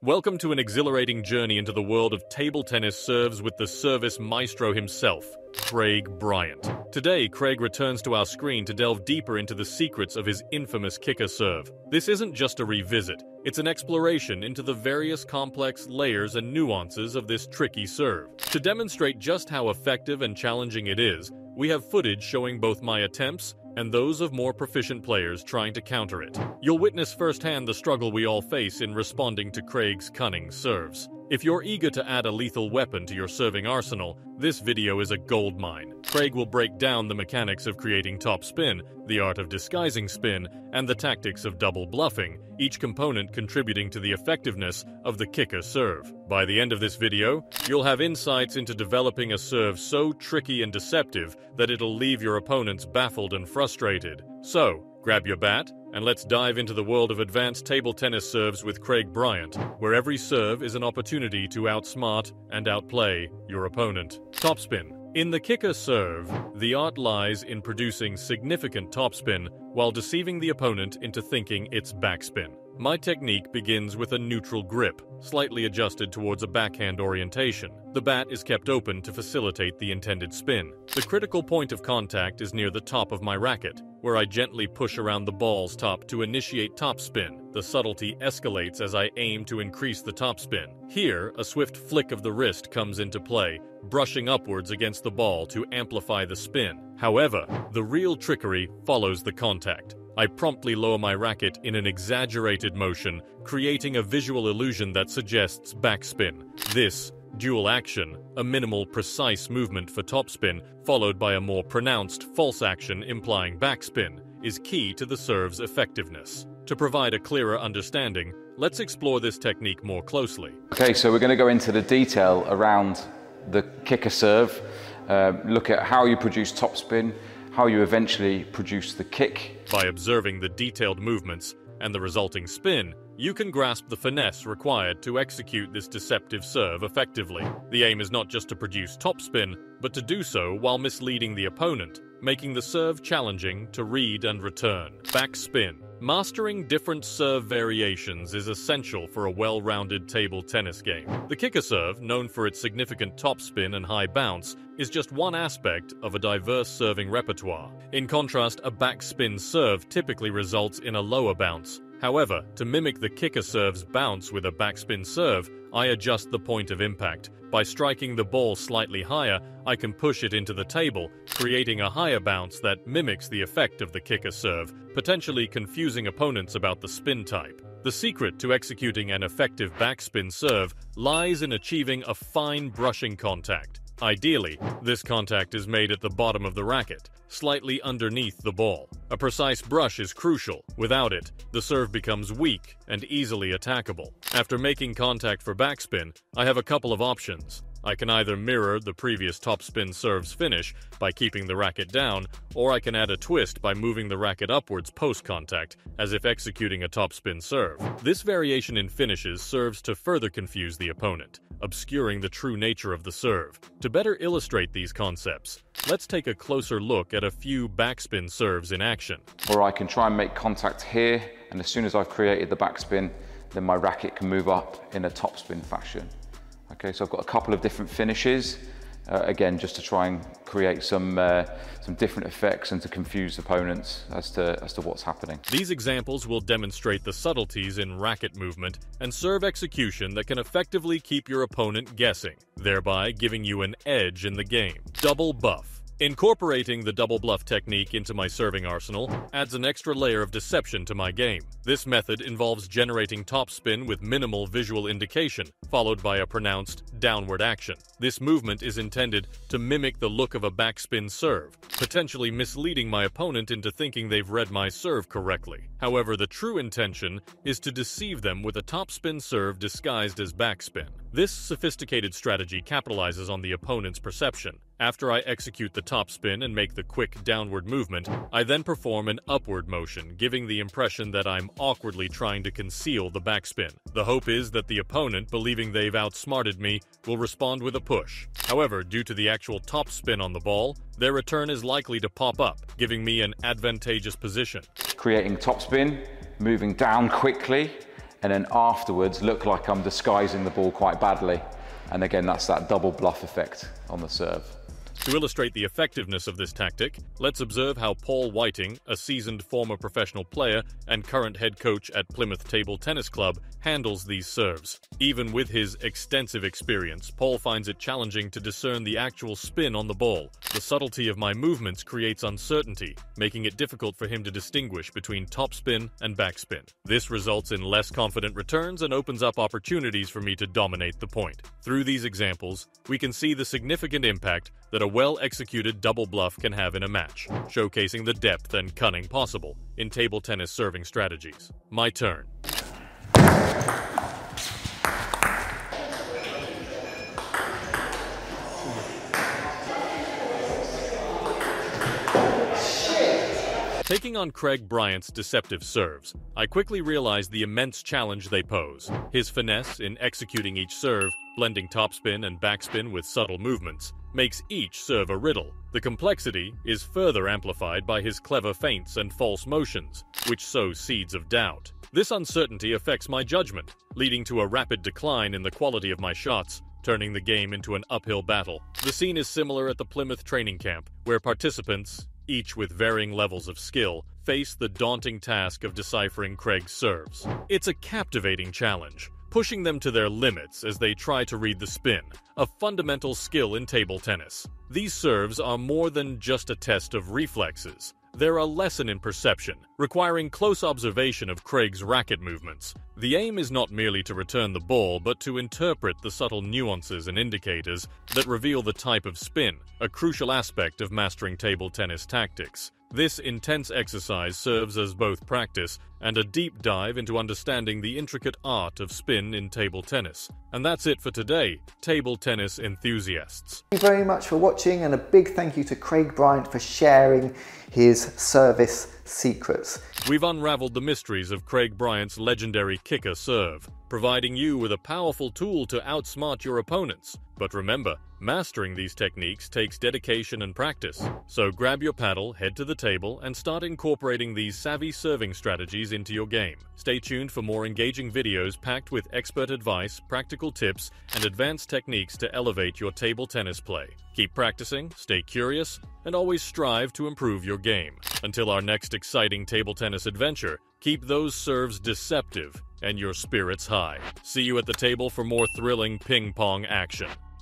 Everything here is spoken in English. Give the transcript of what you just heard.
Welcome to an exhilarating journey into the world of table tennis serves with the service maestro himself, Craig Bryant. Today, Craig returns to our screen to delve deeper into the secrets of his infamous kicker serve. This isn't just a revisit, it's an exploration into the various complex layers and nuances of this tricky serve. To demonstrate just how effective and challenging it is, we have footage showing both my attempts and those of more proficient players trying to counter it. You'll witness firsthand the struggle we all face in responding to Craig's cunning serves. If you're eager to add a lethal weapon to your serving arsenal, this video is a goldmine. Craig will break down the mechanics of creating topspin, the art of disguising spin, and the tactics of double bluffing, each component contributing to the effectiveness of the kicker serve. By the end of this video, you'll have insights into developing a serve so tricky and deceptive that it'll leave your opponents baffled and frustrated. So, grab your bat, and let's dive into the world of advanced table tennis serves with Craig Bryant, where every serve is an opportunity to outsmart and outplay your opponent. Topspin. In the kicker serve, the art lies in producing significant topspin while deceiving the opponent into thinking it's backspin. My technique begins with a neutral grip, slightly adjusted towards a backhand orientation. The bat is kept open to facilitate the intended spin. The critical point of contact is near the top of my racket, where I gently push around the ball's top to initiate topspin. The subtlety escalates as I aim to increase the topspin. Here, a swift flick of the wrist comes into play, brushing upwards against the ball to amplify the spin. However, the real trickery follows the contact. I promptly lower my racket in an exaggerated motion, creating a visual illusion that suggests backspin. This dual action, a minimal, precise movement for topspin, followed by a more pronounced false action implying backspin, is key to the serve's effectiveness. To provide a clearer understanding, let's explore this technique more closely. Okay, so we're going to go into the detail around the kicker serve, look at how you produce topspin, how you eventually produce the kick. By observing the detailed movements and the resulting spin, you can grasp the finesse required to execute this deceptive serve effectively. The aim is not just to produce topspin, but to do so while misleading the opponent, making the serve challenging to read and return. Backspin. Mastering different serve variations is essential for a well-rounded table tennis game. The kicker serve, known for its significant topspin and high bounce, is just one aspect of a diverse serving repertoire. In contrast, a backspin serve typically results in a lower bounce. However, to mimic the kicker serve's bounce with a backspin serve, I adjust the point of impact. By striking the ball slightly higher, I can push it into the table, creating a higher bounce that mimics the effect of the kicker serve, potentially confusing opponents about the spin type. The secret to executing an effective backspin serve lies in achieving a fine brushing contact. Ideally, this contact is made at the bottom of the racket, slightly underneath the ball. A precise brush is crucial. Without it, the serve becomes weak and easily attackable. After making contact for backspin, I have a couple of options. I can either mirror the previous topspin serve's finish by keeping the racket down, or I can add a twist by moving the racket upwards post-contact, as if executing a topspin serve. This variation in finishes serves to further confuse the opponent, obscuring the true nature of the serve. To better illustrate these concepts, let's take a closer look at a few backspin serves in action. Or I can try and make contact here, and as soon as I've created the backspin, then my racket can move up in a topspin fashion. Okay, so I've got a couple of different finishes, again, just to try and create some different effects and to confuse opponents as to what's happening. These examples will demonstrate the subtleties in racket movement and serve execution that can effectively keep your opponent guessing, thereby giving you an edge in the game. Double buff. Incorporating the double bluff technique into my serving arsenal adds an extra layer of deception to my game. This method involves generating topspin with minimal visual indication, followed by a pronounced downward action. This movement is intended to mimic the look of a backspin serve, potentially misleading my opponent into thinking they've read my serve correctly. However, the true intention is to deceive them with a topspin serve disguised as backspin. This sophisticated strategy capitalizes on the opponent's perception. After I execute the topspin and make the quick downward movement, I then perform an upward motion, giving the impression that I'm awkwardly trying to conceal the backspin. The hope is that the opponent, believing they've outsmarted me, will respond with a push. However, due to the actual topspin on the ball, their return is likely to pop up, giving me an advantageous position. Creating topspin, moving down quickly, and then afterwards look like I'm disguising the ball quite badly. And again, that's that double bluff effect on the serve. To illustrate the effectiveness of this tactic, let's observe how Paul Whiting, a seasoned former professional player and current head coach at Plymouth Table Tennis Club, handles these serves. Even with his extensive experience, Paul finds it challenging to discern the actual spin on the ball. The subtlety of my movements creates uncertainty, making it difficult for him to distinguish between topspin and backspin. This results in less confident returns and opens up opportunities for me to dominate the point. Through these examples, we can see the significant impact that a well-executed double bluff can have in a match, showcasing the depth and cunning possible in table tennis serving strategies. My turn. Taking on Craig Bryant's deceptive serves, I quickly realized the immense challenge they pose. His finesse in executing each serve, blending topspin and backspin with subtle movements, makes each serve a riddle. The complexity is further amplified by his clever feints and false motions, which sow seeds of doubt. This uncertainty affects my judgment, leading to a rapid decline in the quality of my shots, turning the game into an uphill battle. The scene is similar at the Plymouth training camp, where participants, each with varying levels of skill, face the daunting task of deciphering Craig's serves. It's a captivating challenge, pushing them to their limits as they try to read the spin, a fundamental skill in table tennis. These serves are more than just a test of reflexes. They're a lesson in perception, requiring close observation of Craig's racket movements. The aim is not merely to return the ball, but to interpret the subtle nuances and indicators that reveal the type of spin, a crucial aspect of mastering table tennis tactics. This intense exercise serves as both practice and a deep dive into understanding the intricate art of spin in table tennis. And that's it for today, table tennis enthusiasts. Thank you very much for watching, and a big thank you to Craig Bryant for sharing his service secrets. We've unraveled the mysteries of Craig Bryant's legendary kicker serve, providing you with a powerful tool to outsmart your opponents. But remember, mastering these techniques takes dedication and practice. So grab your paddle, head to the table, and start incorporating these savvy serving strategies into your game. Stay tuned for more engaging videos packed with expert advice, practical tips, and advanced techniques to elevate your table tennis play. Keep practicing, stay curious, and always strive to improve your game. Until our next exciting table tennis adventure, keep those serves deceptive and your spirits high. See you at the table for more thrilling ping pong action.